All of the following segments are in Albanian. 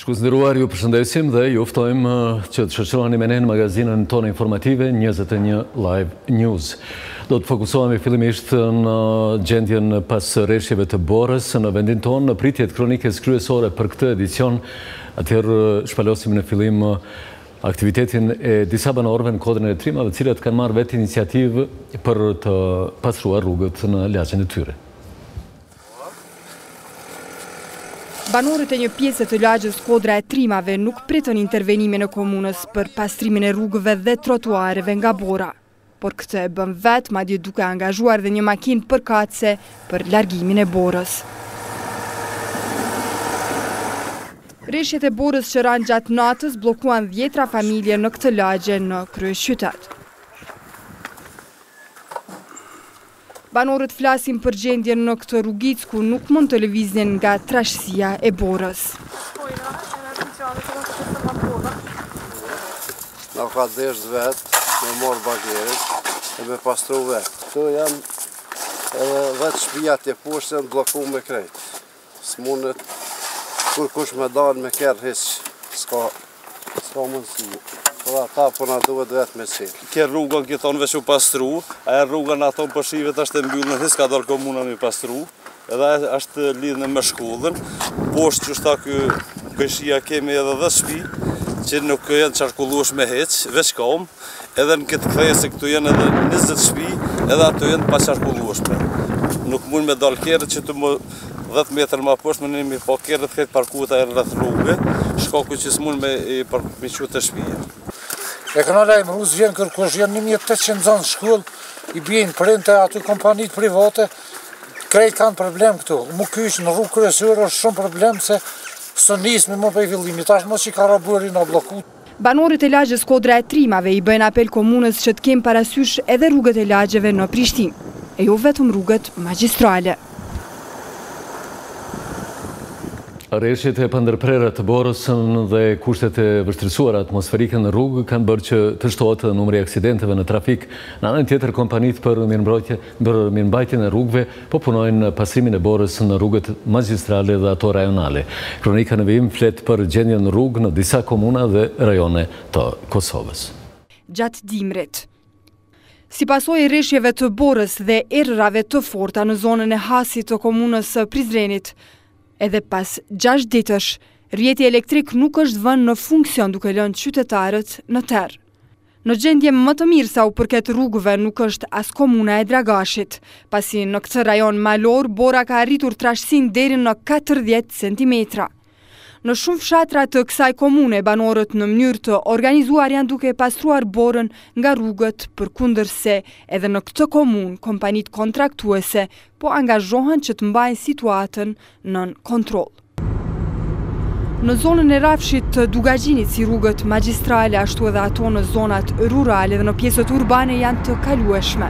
Shkuzdëruar, ju përshëndesim dhe ju ftojmë që të shoqëroheni me ne në magazinën tonë informative 21 Live News. Do të fokusohemi fillimisht në gjendjen pas rreshjeve të Borës në vendin tonë në pritjet kronikës kryesore për këtë edicion. Atëherë shpalosim në fillim aktivitetin e disa banorëve në kodrin e trimave, të cilët kanë marrë vetë iniciativë për të pastruar rrugët në lagjen e tyre. Banorët e një pjesë të lagjës Kodra e Trimave nuk pritën intervenime në komunës për pastrimin e rrugëve dhe trotuareve nga Bora, por këtë e bën vetë, madje duke angazhuar dhe një makinë përkatëse për largimin e Borës. Rreshjet e Borës që ranë gjatë natës blokuan 10 familje në këtë lagje në kryeqytet. Banorët flasin për gjendjen në këtë rrugicë ku nuk mund të lëviznin nga trashësia e Borës. Na ka desh vetë, me morë bagerit e me pastru vetë. Këtu janë edhe vetë shpijat e poshtë janë bloku me krejt. S'mundet kur kush me dalë me kërë hiç s'ka mundësi. Ata po na duhet vetë me cilë. Kërë rrugën këtë tonë veç u pastru, aja rrugën ato për shivet është e mbyllë në hisë ka dorë komuna me pastru, edhe është lidhë me shkullën, poshtë që shta këshia kemi edhe dhe shpi, që nuk janë qarkulluash me heqë, veç kom, edhe në këtë kthejë se këtu janë edhe 20 shpi, edhe ato janë pa qarkulluash me. Nuk mund me dalë kërët që të më 10 metrë ma poshtë, më nëmi po kërët këtë parkuta e rrëth rrugë, shkaku që s'mund me qute shpija. E këna lejmë, rruzë vjenë kërkosh, janë 1800 zanë shkullë, i bjenë printe aty kompanitë private, krejt kanë problem këtu. Mu kyshë në rrugë kryesore është shumë problem se së nisë me më për i fillimit, ashtë mos që i karaburi në bloku. Banorët e lagjës Kodra e Trimave i bëjnë apel komunës që të kemë parasysh edhe rrugët e lagjeve në Prishtinë, e jo vetëm rrugët magjistrale. Rreshjet e pandërprera të Borës dhe kushtet e vështirësuara atmosferike në rrugë kanë bërë që të shtohet numri i aksidenteve në trafik. Në anën tjetër, kompanitë për mirëmbajtjen e rrugëve po punojnë pastrimin e Borës në rrugët magjistrale dhe ato rajonale. Kronika në vijim flet për gjendjen në rrugë në disa komuna dhe rajone të Kosovës. Gjatë dimrit. Si pasojë e rreshjeve të Borës dhe errave të forta në zonën e Hasit të komunës Prizrenit, edhe pas 6 ditësh, rrjeti elektrik nuk është vënë në funksion duke lënë qytetarët në terr. Në gjendje më të mirë sa u përket rrugëve nuk është as komuna e Dragashit, pasi në këtë rajon malor Bora ka arritur trashësinë deri në 40 cm. Në shumë fshatra të kësaj komune, banorët në mënyrë të organizuar janë duke pastruar Borën nga rrugët, përkundërse edhe në këtë komunë kompanitë kontraktuese po angazhohen që të mbajnë situatën nën kontroll. Në zonën e rafshit të Dugagjinit, si rrugët magjistrale ashtu edhe ato në zonat rurale dhe në pjesët urbane janë të kalueshme.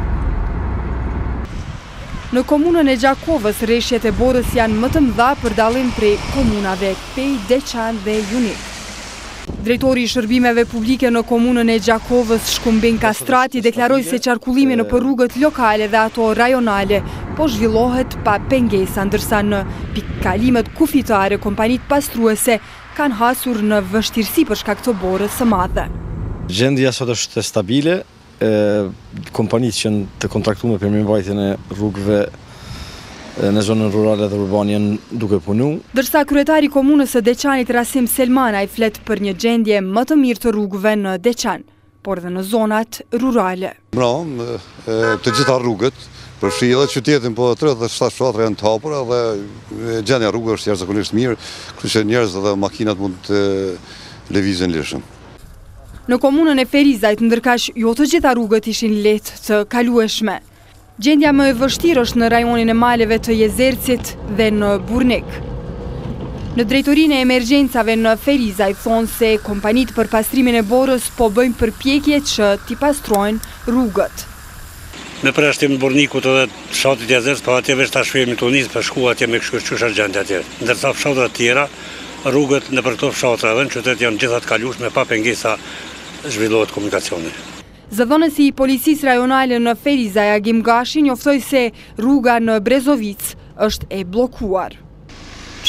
Në komunën e Gjakovës, rreshjet e Borës janë më të mëdha për dallim prej komunave Pej, Deçan dhe Junik. Drejtori i shërbimeve publike në komunën e Gjakovës, Shkumbin Kastrati, deklaroi se qarkullimi në rrugët lokale dhe ato rajonale po zhvillohet pa pengesa, ndërsa në pikëkalimet kufitare kompanitë pastruese kanë hasur në vështirësi për shkak të borës së madhe. Gjendja sot është stabile. Kompanitë që të kontraktuar për mirëmbajtjen e rrugëve në zonën rurale dhe urbane janë duke punu. Ndërsa kryetari i komunës së Deçanit Rasim Selmana i flet për një gjendje më të mirë të rrugëve në Deçan, por dhe në zonat rurale. Të gjitha rrugët, përfshi edhe qytetin, po 37 fshatra janë të hapura dhe gjendja rrugëve është jashtëzakonisht mirë, kështu që njerëzit dhe makinat mund të lëvizin lirshëm. Në komunën e Ferizajt, ndërkaq jo të gjitha rrugët ishin lehtë të kalueshme. Gjendja më e vështirë është në rajonin e maleve të Jezercit dhe në Burnik. Në drejtorinë e emergjencave në Ferizajt thonë se kompanitë për pastrimin e Borës po bëjnë përpjekje që t'i pastrojnë rrugët. Me përjashtim në Burnikut edhe fshatit Jezerc, po atje veç ta shfirmi të unis për shku atje me këshkëshqysh gjendja atje. Ndërsa fshatrat tjera, rrugët në për këto fshatra dhe në qytet janë gjithat kalueshme pa pengesa zhvillohet komunikacioni. Zëdhënësi i policisë rajonale në Ferizaj Agim Gashi njoftoi se rruga në Brezovic është e bllokuar.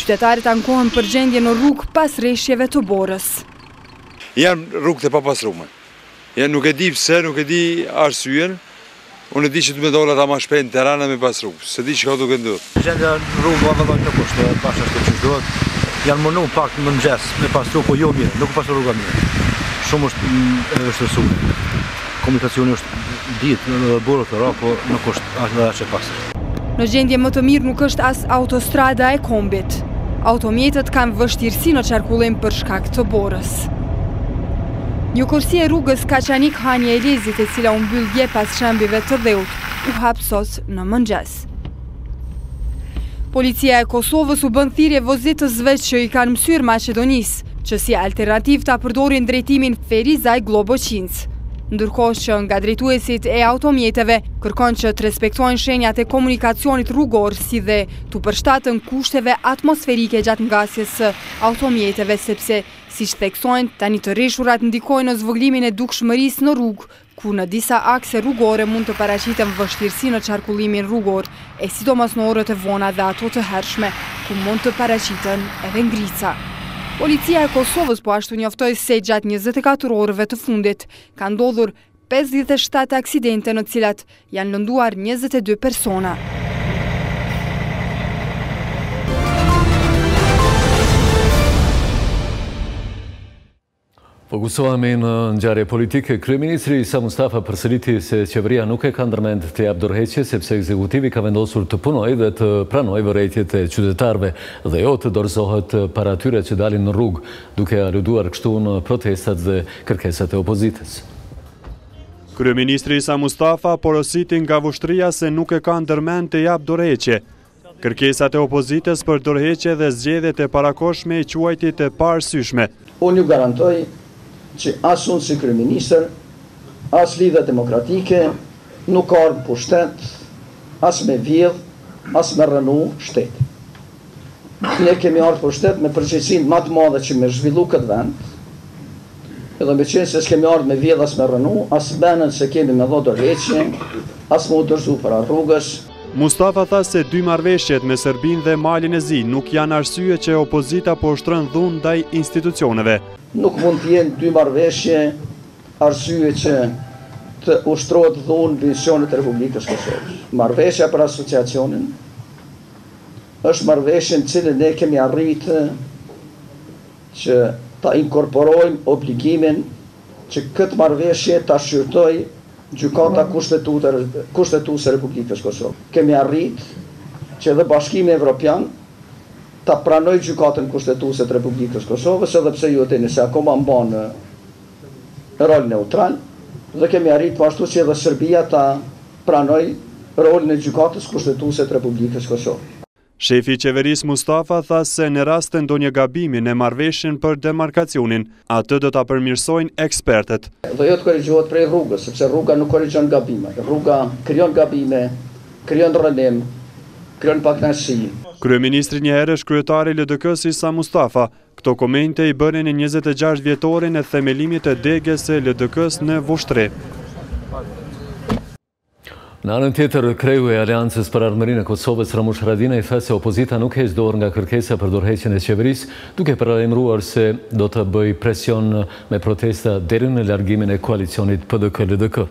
Qytetarët ankohen për gjendje në rrugë pas rreshjeve të Borës. Janë rrugët e papastrume. Nuk e di pse, nuk e di arsyen. Unë e di që të me dola ta ma shpejt në terana me pas rrugë. Se di që ka duke ndurë. Gjendja në rrugë va vëllon të kushtë, pasha shtë që shdohet. Janë mënu pak më mëngjes me pastru, po jo mirë, nuk pastru rruga mirë. Shumë është vështërsuar. Komunikacioni është ditë në Borë të ra, po nuk është as që pastër. Në gjendje më të mirë nuk është as autostrada e kombit. Automjetët kanë vështirësi në qarkullim për shkak të Borës. Një kursi e rrugës Kaçanik Hanje Elezit, e cila u mbyll dje pas shembive të dheut, u hap sot në mëngjes. Policia e Kosovës u bën thirrje vozitësve që i kanë mësyrë Maqedonisë, që si alternativë ta përdorin drejtimin Ferizaj Globoqinc. Ndërkohë që nga drejtuesit e automjeteve kërkon që të respektojnë shenjat e komunikacionit rrugor, si dhe të përshtatën kushteve atmosferike gjatë ngasjes së automjeteve, sepse, siç theksojnë, tani të rreshurat ndikojnë në zvogëlimin e dukshmërisë në rrugë, ku në disa akse rrugore mund të paraqiten vështirësi në qarkullimin rrugor, e sidomos në orët e vona dhe ato të hershme, ku mund të paraqiten edhe ngrica. Policia e Kosovës po ashtu njoftoi se gjatë 24 orëve të fundit ka ndodhur 57 aksidente në të cilat janë lënduar 22 persona. Fokusohemi në ngjarje politike. Kryeministri Isa Mustafa përsëriti se qeveria nuk e ka ndërmend të jap dorëheqje sepse ekzekutivi ka vendosur të punojë dhe të pranojë vërejtjet e qytetarëve dhe jo të dorëzohet para atyre që dalin në rrugë, duke aluduar kështu në protestat dhe kërkesat e opozitës. Kryeministri Isa Mustafa porositi nga vushtria se nuk e ka ndërmend të jap dorëheqje. Kërkesat e opozitës për dorëheqje dhe zgjedhjet e parakoshme i quajtit e parësyeshme. Unë ju garantoj që as unë si kryeministër, as Lidhja Demokratike nuk ka ardhur pushtet, as me vjedh, as me rënu shtet. Ne kemi ardhur pushtet me përgjegjësinë më të madhe që me zhvillu këtë vend, edhe me qenë se s'kemi ardhur me vjedh as me rënu, as benën se kemi me dhënë dorëheqje, as me u dorëzu para rrugës. Mustafa tha se dy marrëveshjet me Serbinë dhe Malin e Zi nuk janë arsye që opozita po shtron dhunë ndaj institucioneve. Nuk mund të jenë dy marrëveshje arsye që të ushtrohet dhunë në institucionet e Republikës Kosovës. Marrëveshja për asociacionin është marrëveshje në cilën ne kemi arritë që ta inkorporojmë obligimin që këtë marrëveshje ta shqyrtoj Gjykata kushtetuese e Republikës Kosovë. Kemi arritë që edhe Bashkimi Evropian ta pranoj gjykatën kushtetuese të Republikës Kosovës, edhe pse ju e dini se akoma mban rol neutral, dhe kemi arritë po ashtu që edhe Serbia ta pranoj rolin e gjykatës kushtetuese të Republikës Kosovës. Shefi i qeverisë Mustafa tha se në rast të ndonjë gabimi në marrëveshjen për demarkacionin, atë do ta përmirësojnë ekspertët. Dhe jo të korrigjohet prej rrugës, sepse rruga nuk korrigjon gabime. Rruga krijon gabime, krijon rënim, krijon pakënaqësi. Kryeministri një herë është kryetari i LDK-s Isa Mustafa. Këto komente i bënin në 26 vjetorin e themelimit të degës së LDK-s në Vushtri. Në anën tjetër, kreu e Aleancës për Ardhmërinë e Kosovës, Ramush Haradinaj, tha se opozita nuk heq dorë nga kërkesa për dorëheqjen e qeverisë, duke paralajmëruar se do të bëj presion me protesta deri në largimin e koalicionit PDK-LDK.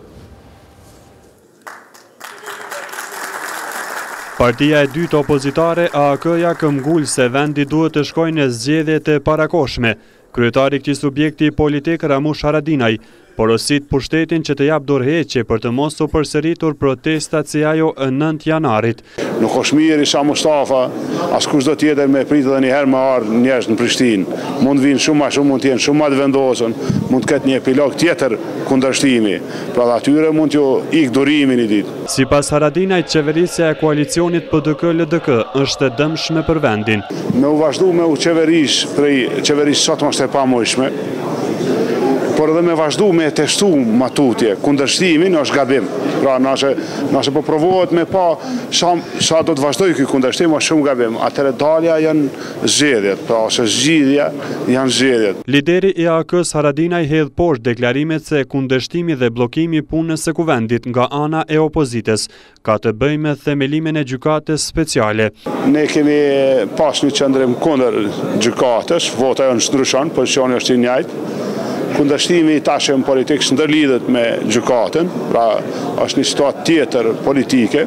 Partia e dytë opozitare AAK-ja këmbgul se vendi duhet të shkojnë në zgjedhjet e parakoshme. Kryetari i këtij subjekti politik Ramush Haradinaj porosit pushtetin që të jap dorëheqje për të mos u përsëritur protestat si ajo në 9 janarit. Nuk është mirë Isa Mustafa, as kushdo tjetër me pritë edhe një herë më ardhë njerëz në Prishtinë. Mund vinë shumë më shumë, mund të jenë shumë më të vendosur, mund të ketë një epilog tjetër kundërshtimi. Pra dhe atyre mund t'ju ik durimin i ditë. Sipas Haradinajt, qeverisja e koalicionit PDK-LDK është e dëmshme për vendin. Me u vazhdu me u qeveris prej qeverisë sot më është e pamojshme. por edhe me vazhdu me testu matutje, kundërshtimin është gabim. Pra nëse po provohet me pa sa do të vazhdoj ky kundërshtim është shumë gabim. Atëherë dalja janë zgjedhjet, pra ose zgjidhja janë zgjedhjet. Lideri i AK-s Haradinaj hedh poshtë deklarimet se kundërshtimi dhe bllokimi i punës së kuvendit nga ana e opozitës ka të bëjë me themelimin e gjykatës speciale. Ne kemi pas një qendrim kundër gjykatës, vota jonë ndryshon, pozicioni është i njëjtë. Kundërshtimi tash në politikë ndërlidhet me gjykatën, pra është një situatë tjetër politike.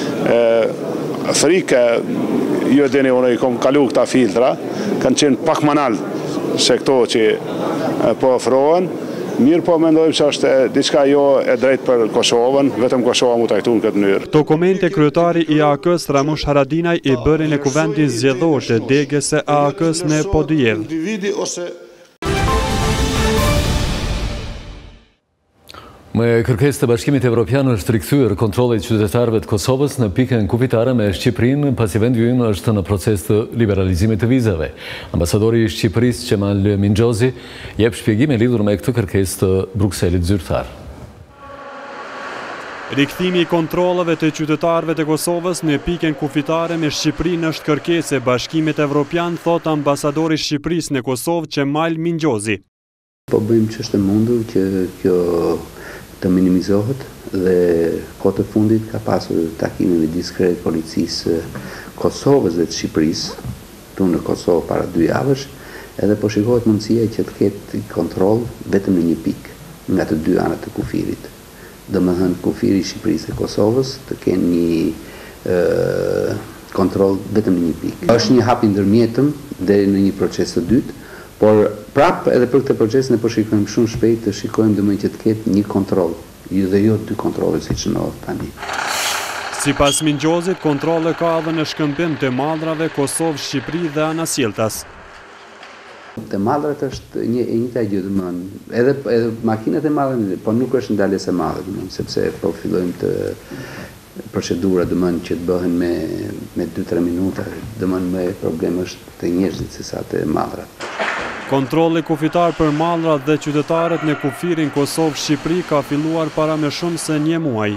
Frika, ju e dini, unë i kom kalu këta filtra, kanë qenë pak më naltë se këto që po ofrohen. Mirë po mendojmë që është diçka jo e drejtë për Kosovën, vetëm Kosova mu trajtu në këtë mënyrë. Këto komente kryetari i AK-s Ramush Haradinaj i bëri në kuvendin zgjedhor të degës së AK-s në Podujevë. Me kërkesë të Bashkimit Evropian është rikthyer kontrolli i qytetarëve të Kosovës në pikën kufitare me Shqipërinë, pasi vendi ynë është në proces të liberalizimit të vizave. Ambasadori i Shqipërisë Qemal Mingjozi jep shpjegime lidhur me këtë kërkesë të Brukselit zyrtar. Rikthimi i kontrolleve të qytetarëve të Kosovës në pikën kufitare me Shqipërinë është kërkesë e Bashkimit Evropian, thot ambasadori i Shqipërisë në Kosovë Qemal Mingjozi. Po bëjmë ç'është e mundur që kjo të minimizohet dhe kohë të fundit ka pasur takime me diskret policisë Kosovës dhe të Shqipërisë, tu në Kosovë para 2 javësh, edhe po shikohet mundësia që të ketë kontroll vetëm në një pikë nga të 2 anët të kufirit. Domethënë kufiri i Shqipërisë dhe Kosovës të kenë një kontroll vetëm në një pikë. Është një hap i ndërmjetëm deri në një proces të dytë. Por prap edhe për këtë proces ne po shikojmë shumë shpejt të shikojmë domethënë që të ketë një kontroll, dhe jo 2 kontrolle siç ndodh tani. Sipas Mingjozit, kontrolle ka edhe në shkëmbim të Mallrave, Kosovë, Shqipëri dhe Anasiltas. Te Mallrat është e njëjta gjë domethënë, edhe makinat e madhe, po nuk është ndalesë e madhe domethënë, sepse po fillojmë të procedura domethënë që të bëhen me 2-3 minuta, domethënë më problem është te njerëzit sesa te Mallrat. Kontrolli kufitar për Mallrat dhe qytetarët në kufirin Kosovë-Shqipëri ka filluar para më shumë se 1 muaj.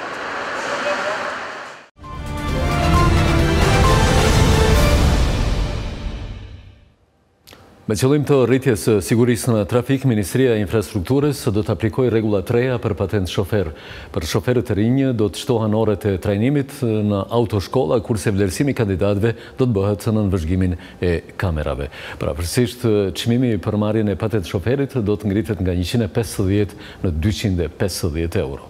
Me qëllim të rritjes së sigurisë në trafik, Ministria e Infrastrukturës do të aplikojë rregulla të reja për patent shofer. Për shoferët e rinj do të shtohen orët e trajnimit në autoshkolla, kurse vlerësimi i kandidatëve do të bëhet në vëzhgimin e kamerave. Pavarësisht, çmimi për marrjen e patent shoferit do të ngritet nga 150 në 250 euro.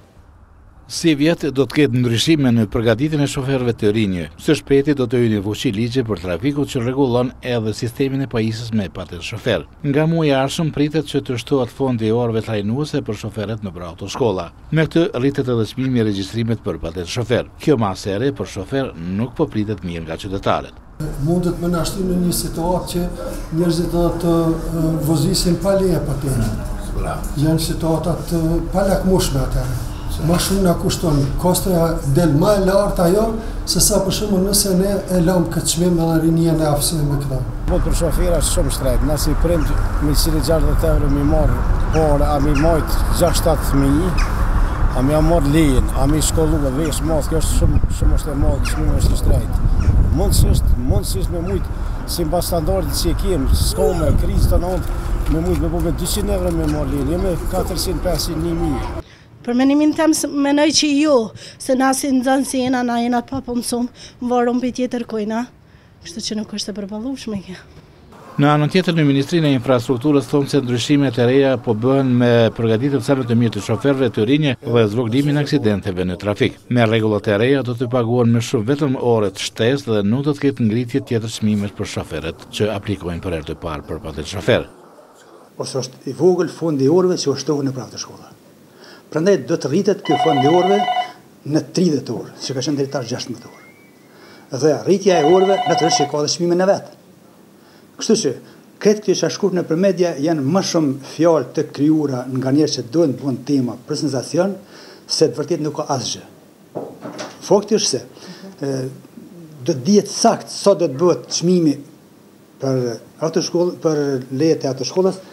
Si vjetë do të ketë ndryshime në përgatitjen e shoferëve të rinj. Së shpejti do të hyjë në fuqi ligje për trafikut që rregullon edhe sistemin e pajisjes me patent shofer. Nga muaji i ardhshëm pritet që të shtohet fondi i orëve trajnuese për shoferët nëpër autoshkolla. Me këtë rritet edhe çmimi i regjistrimit për patent shofer. Kjo masë e re për shofer nuk po pritet mirë nga qytetarët. Mundet me na shtynë në një situatë që njerëzit do të vozisin pa leje patentin. Janë situatat pa lakmueshme atëherë. Ma shumë nga kushton, kostoja del ma e lartë ajo, se sa për shumë nëse ne e lamë këtë çmim edhe rinjen e aftësime me këta. Për shofera është shumë shtrejt, nësi i prind me 160 euro mi marë por, a mi majtë 6-7 a mi a marë lejen, a mi shkollu dhe vesh madhë, kjo është shumë është e madhë, çmimi është i shtrejt. Mundësisht me mujtë, si mba standardit që i kemë, s'ka me krizë të nëndë, me mujtë me po me 200 euro me marë lejen, jo me 400-500-1000. Për menimin tem menoj që jo, se na si nxënës si jena, na jena pa mësum, më varëm për tjetër kojna, kështu që nuk është e përballueshme kjo. Në anën tjetër në Ministrinë e Infrastrukturës thonë se ndryshimet e reja po bëhen me përgatitje sa më të mirë të shoferëve të rinj dhe zvogëlimin e aksidenteve në trafik. Me rregullat e reja do të paguhen më shumë vetëm orët shtesë dhe nuk do të ketë ngritje tjetër çmimesh për shoferët që aplikojnë për herë të parë për patent shofer. Ose është i vogël fondi i orëve që shtohen në autoshkolla. Prandaj do të rritet ky fond i orëve në 30 orë, që ka qenë deri tash 16 orë. Dhe rritja e orëve natyrisht që ka dhe çmimin e vet. Kështu që këtë që është shkruar nëpër media janë më shumë fjalë të krijuara nga njerëz që duhen të bëjnë tema për sensacion, se të vërtet nuk ka asgjë. Fakti është se do të dihet sakt sa do të bëhet çmimi për autoshkollë, për lejet e autoshkollës,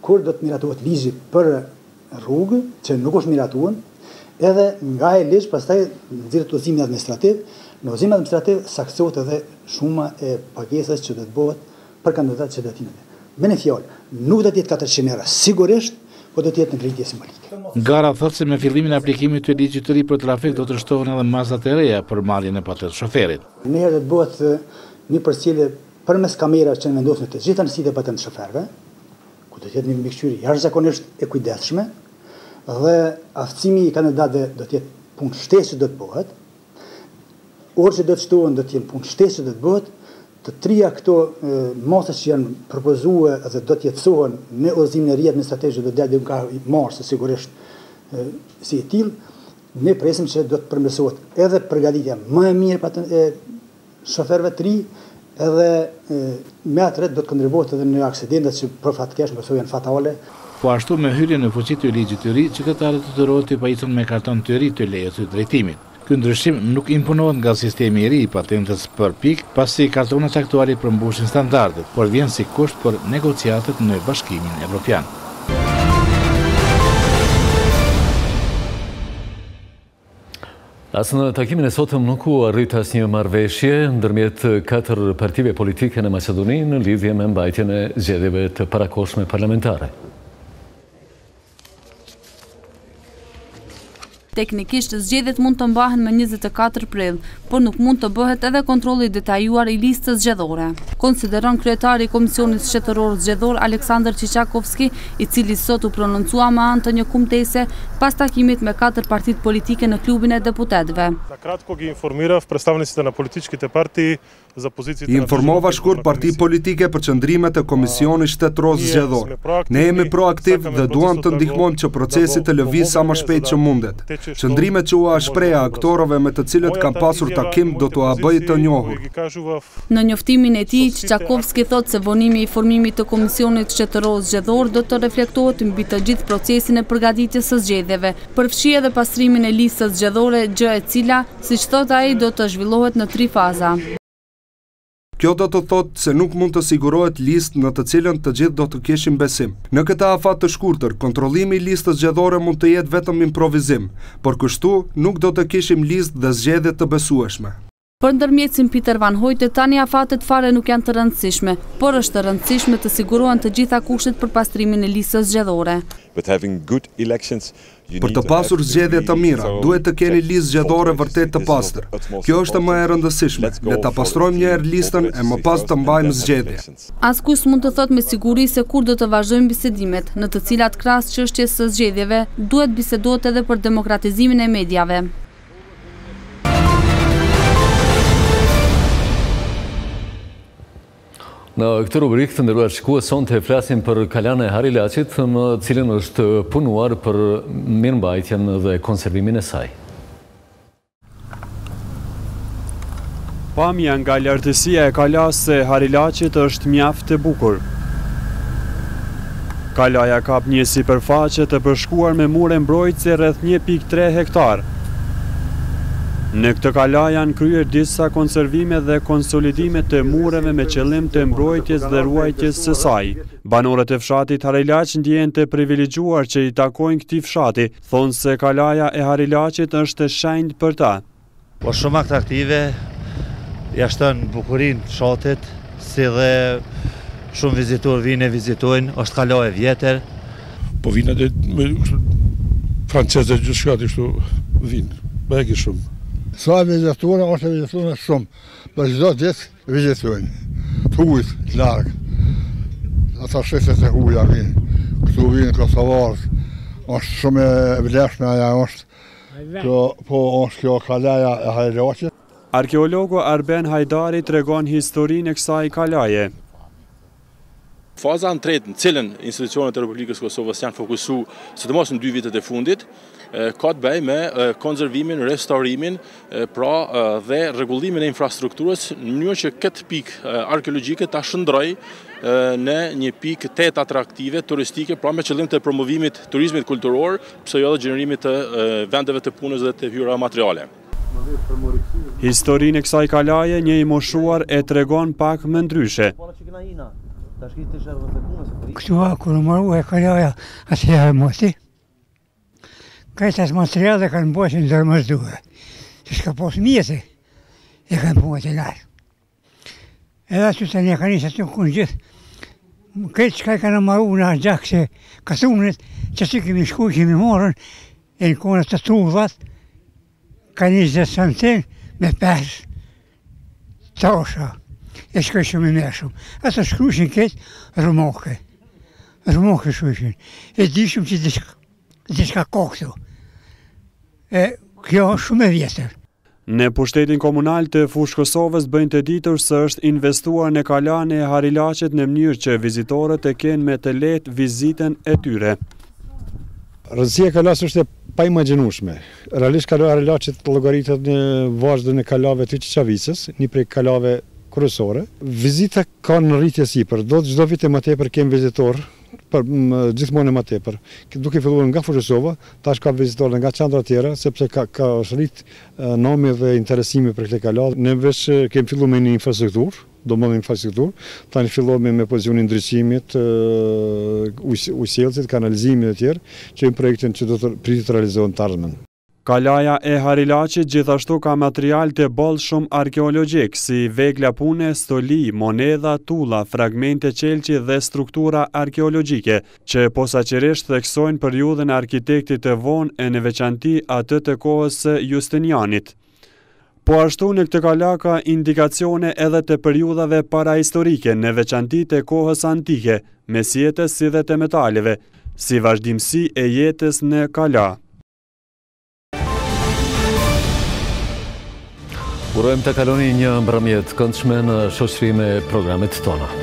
kur do të miratohet ligji për rrugë, që nuk është miratuar, edhe nga e ligj pastaj nxirret udhëzimi administrativ. Në udhëzimin administrativ saksohet edhe shuma e pagesës që do të bëhet për kandidatë që do të jenë. Me një fjalë, nuk do të jetë 400 euro sigurisht, po do të jetë në ngritje simbolike. Gara thotë se me fillimin e aplikimit të ligjit të ri për trafik do të shtohen edhe mazat e reja për marrjen e patet shoferit. Njëherë do të bëhet një përcjellje përmes kamerave që vendosen në të gjitha nësitë e patent shoferëve, ku do të jetë një mbikëqyrje jashtëzakonisht e kujdesshme, dhe aftësimi i kandidatëve do të jetë punë shtesë do të bëhet. Orë që do të shtohen do të jenë punë shtesë do të bëhet. Të trija këto masat që janë propozuar dhe do të jetësohen në udhëzimin e ri administrativ që do të dalë nga marsi sigurisht si e tillë, ne presim që do të përmirësohet edhe përgatitja më e mirë e shoferëve të ri, edhe me atë do të kontribuohet edhe në aksidentet që për fatkesh janë fatale. Po ashtu me hyrjen në fuqi të ligjit të ri, qytetarët të detyrohen të pajisën me karton të ri të lejes së drejtimit. Ky ndryshim nuk imponohet nga sistemi i ri i patentës për pikë, pasi kartonat aktuale përmbushin standardet, por vjen si kusht për negociatet në Bashkimin Evropian. As në takimin e sotëm nuk u arrit asnjë marrëveshje ndërmjet 4 partive politike në Maqedoni në lidhje me mbajtjen e zgjedhjeve të parakohshme parlamentare. Teknikisht zgjedhjet mund të mbahen më 24 prill, por nuk mund të bëhet edhe kontrolli detajuar i listës zgjedhore. Konsideron kryetari i Komisionit Shtetëror Zgjedhor Aleksandar Qiqakovski, i cili sot u prononcua me anë të një kumtese pas takimit me 4 partitë politike në klubin e deputetëve. Накратко ги информирав представниците на политичките партии за позициите. Informova shkurt parti politike për qëndrimet e Komisionit Shtetëror Zgjedhor. Ne jemi proaktiv dhe duam të ndihmojmë që procesi të lëvizë sa më shpejt që mundet. Qëndrimet që u shpreha aktorëve me të cilët kanë pasur takim do t'u bëjë të njohur. Në njoftimin e tij, Qiqakovski thotë se vonimi i formimit të Komisionit Shtetëror Zgjedhor do të reflektohet mbi të gjithë procesin e përgatitjes së zgjedhjeve, përfshi edhe pastrimin e listës zgjedhore, gjë e cila, siç thotë ai, do të zhvillohet në 3 faza. Kjo do të thotë se nuk mund të sigurohet listë në të cilën të gjithë do të kishin besim. Në këtë afat të shkurtër, kontrollimi i listës zgjedhore mund të jetë vetëm improvizim, por kështu nuk do të kishim listë dhe zgjedhje të besueshme. Për ndërmjetësin Pieter Van Hooijten, tani afatet fare nuk janë të rëndësishme, por është të rëndësishme të sigurohen të gjitha kushtet për pastrimin e listës zgjedhore. Për të pasur zgjedhje të mira, duhet të keni listë zgjedhore vërtet të pastër. Kjo është më e rëndësishme. Le ta pastrojmë një herë listën e më pas të mbajmë zgjedhje. Askush mund të thotë me siguri se kur do të vazhdojmë bisedimet, në të cilat krahas çështjes së zgjedhjeve, duhet bisedohet edhe për demokratizimin e mediave. Në këtë rubrikë të nderuar shikues, sonte flasim për Kalan e Harilaçit, në cilën është punuar për mirëmbajtjen dhe konservimin e saj. Pamja nga lartësia e kalas së Harilaçit është mjaft e bukur. Kalaja kap një sipërfaqe të përshkuar me mure mbrojtëse rreth 1.3 hektar. Në këtë kala janë kryer disa konservime dhe konsolidime të mureve me qëllim të mbrojtjes dhe ruajtjes së saj. Banorët e fshatit Harilaç ndjehen të privilegjuar që i takojnë këtij fshati, thonë se kalaja e Harilaçit është e shenjtë për ta. Po shumë atraktive, ja shton bukurinë fshatit, si dhe shumë vizitor vinë e vizitojnë, është kala e vjetër. Po vinë edhe francezë gjithçka kështu vinë, më e shumë. Sa vizitorë, është vizitorë shumë, për çdo ditë vizitojnë, të ujtë, të largë. Ata sheshet e huja vinë, këtu vinë Kosovarës, është shumë e vlefshme aja është, po është kjo kalaja e Harilaçit. Arkeologu Arben Hajdari tregon historinë e kësaj kalaje. Faza në tretë në cilën institucionet e Republikës Kosovës janë fokusu, sidomos në 2 vitet e fundit, ka të bëjë me konservimin, restaurimin, pra dhe rregullimin e infrastrukturës, në mënyrë që këtë pikë arkeologjike ta shndroj në një pikë tet atraktive turistike, pra me qëllim të promovimit turizmit kulturor, pse jo edhe gjenerimit të vendeve të punës dhe të hyra materiale. Historinë e kësaj kalaje një i moshuar e tregon pak më ndryshe. Këtu kur maru e kalaja atëherë moti, kajtas materiale kanë bëshin dërmëzduhe, që shka pos mjete e kanë punë të larë. Edhe aty të një kanë isë aty kënë gjithë, këtë që kanë maru në gjakë se kathumnit, që si kemi shku, kemi morën, e në kone të trudhat, kanë 20 santin me 5 tosha. E shkoj shumë i me shumë. Ata shkrushin këtë rëmoke shkrushin. E di shumë që diçka kokëtu. E kjo shumë e vjetër. Në pushtetin komunal të Fushë Kosovës bëjnë të ditur se është investuar në kalane e Harilaqet në mënyrë që vizitorët e kenë me të lehtë vizitën e tyre. Rëndësia e kalas është e paimagjinueshme. Realisht kaloj Harilaqet llogaritet në vazhdën e kalave të Çavicës, një prej kalave kryesore. Vizita ka në rritje sipër, do çdo vit e më tepër kem vizitor, gjithmonë më tepër. Duke filluar nga Fushësova, tash ka vizitorë nga qendra tjera, sepse ka rrit nomi dhe interesimi për këtë kalë. Ne veç kem filluar me një infrastrukturë, tani fillojmë me pozicionin ndriçimit, ujësjellësit, kanalizimit e tjerë, që janë projektin që do të pritet të realizohen të ardhmen. Kalaja e Harilaqit gjithashtu ka material të bollshëm arkeologjik, si vegla pune, stoli, monedha, tulla, fragmente qelqi dhe struktura arkeologjike, që posaçërisht theksojnë periudhën e arkitektit të vonë e në veçanti atë të kohës së Justinianit. Po ashtu në këtë kala ka indikacione edhe të periudhave parahistorike, në veçanti të kohës antike, mesjetës si dhe të metaleve, si vazhdimsi e jetës në kala. Urojmë të kaloni një mbrëmjet këndshme në shoqëri me programet tona.